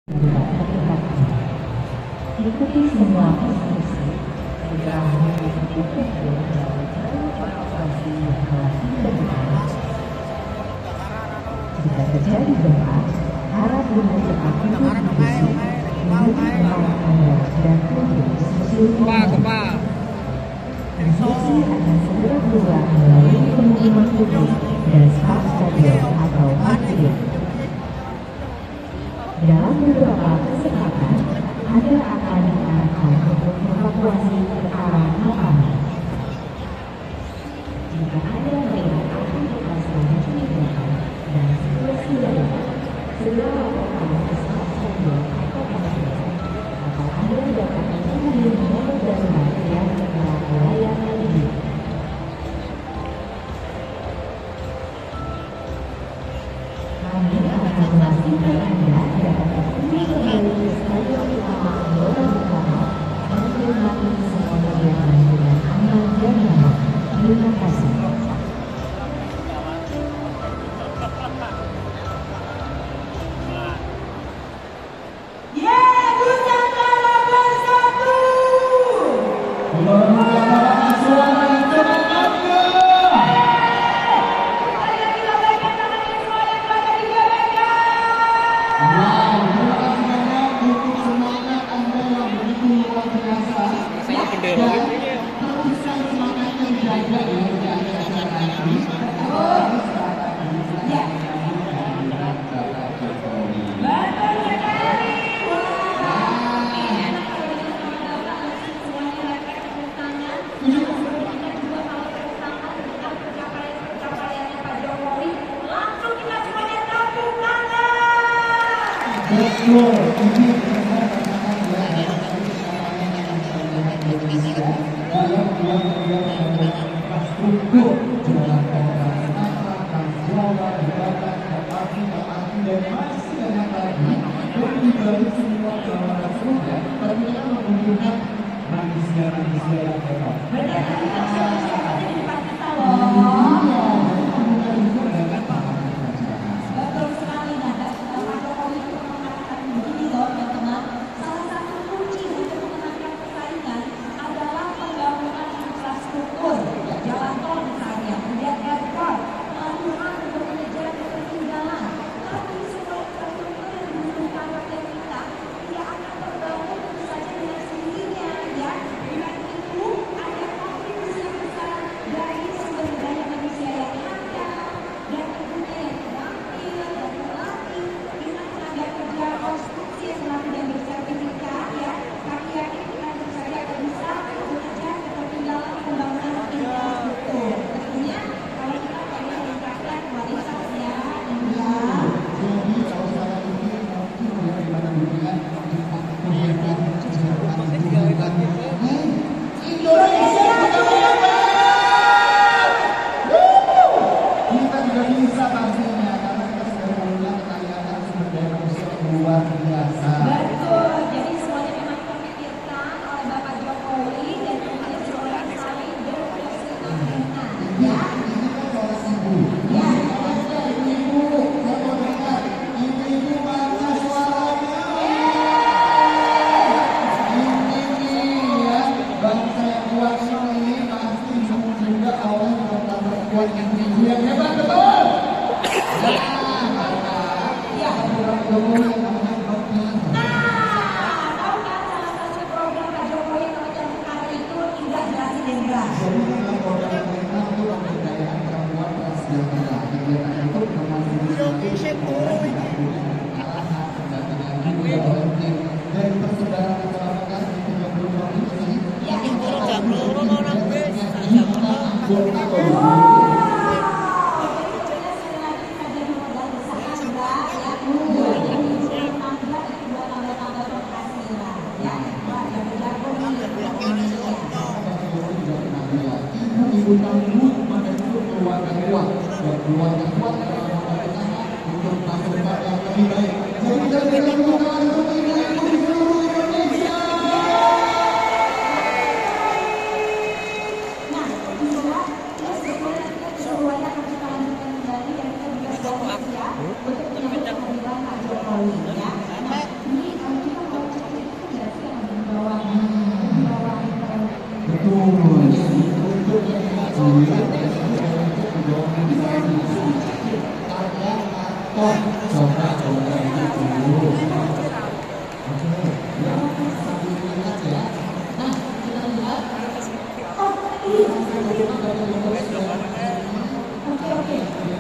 Ikuti semua instruksi agar mengikuti dalam transportasi yang telah ditentukan. Jika terjadi gempa, harap dengan cepat tutup pintu, menutup kepala Anda dan tutup seluruh instruksi akan segera keluar melalui pengumuman publik dan stadion atau parkir. Dalam beberapa kesempatan, Anda akan diarahkan untuk evakuasi ke arah yang aman. Jika Anda melihat aktivitas yang mencurigakan dan situasi darurat, segera laporkan ke stadion atau parkir, atau Anda dapat menghubungi nomor darurat yang telah melayani ini. Kami akan memastikan Anda dapat berkunjung kembali ke stadion utama Gelora Bung Karno dan menikmati semua kegiatan dengan aman dan nyaman. Terima kasih. Oke.